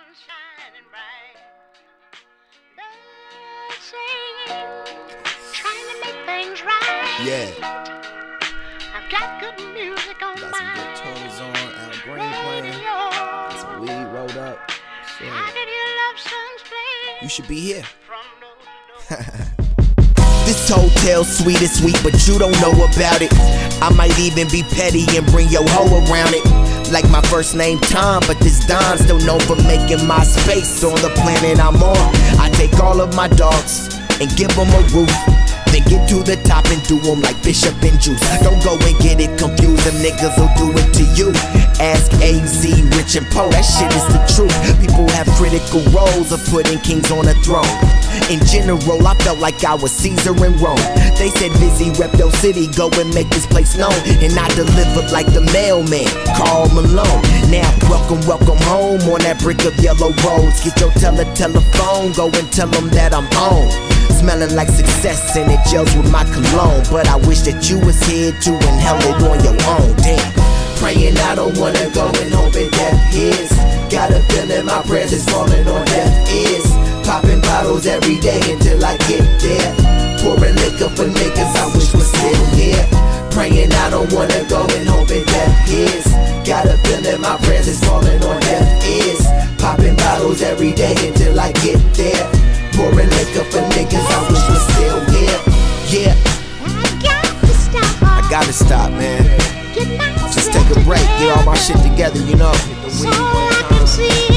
sun's shining bright. Birds singing, trying to make things right. Yeah. I've got good music on Got my some good tunes on. Al Green playing. Got some weed rolled up. Shit. I can hear love songs playing. You should be here. From door to door. This hotel's sweet is sweet, but you don't know about it. I might even be petty and bring your hoe around it. Like my first name Tom, but this Don's still known for making my space on the planet I'm on. I take all of my dogs and give them a roof, then get to the top and do them like Bishop and Juice. Don't go and get it confused, them niggas will do it to you. Ask AZ, Rich and Poe, that shit is the truth. People have critical roles of putting kings on a throne. In general, I felt like I was Caesar in Rome. They said, Vizzy, rep your city, go and make this place known. And I delivered like the mailman, Karl Malone. Now, welcome home on that brick of yellow roads. Get your telephone, go and tell them that I'm on. Smelling like success and it gels with my cologne. But I wish that you was here to inhale it on your own. Damn. Praying I don't wanna go and hoping death is. Got a feeling my prayers is falling on deaf ears. Popping bottles every day until I get there. Pouring liquor for niggas I wish was still here. Praying I don't wanna go and hoping death is. Got a feeling my prayers is falling on deaf ears. Popping bottles every day until I get there. Pouring liquor for niggas I wish was still here. Yeah. I gotta stop, man. Just take a break, get all my shit together, you know. So I can see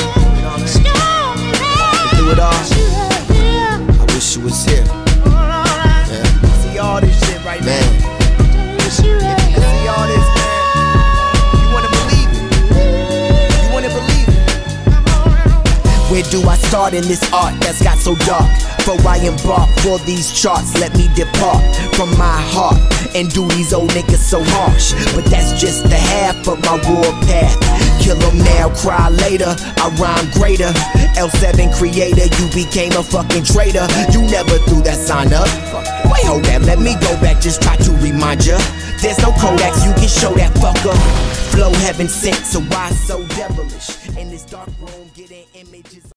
Do it all. I wish you was here. Yeah. See all this shit right now. Man. See all this, man. You wanna believe it? You wanna believe it? Where do I start in this art that's got so dark? Before I embark for these charts, let me depart from my heart and do these old niggas so harsh. But that's just the half of my war path. Kill them now, cry later, I rhyme greater. L7 creator, you became a fucking traitor. You never threw that sign up. Wait, hold that, let me go back, just try to remind ya. There's no Kodaks, you can show that fucker. Flow heaven sent, so why so devilish? In this dark room, getting images.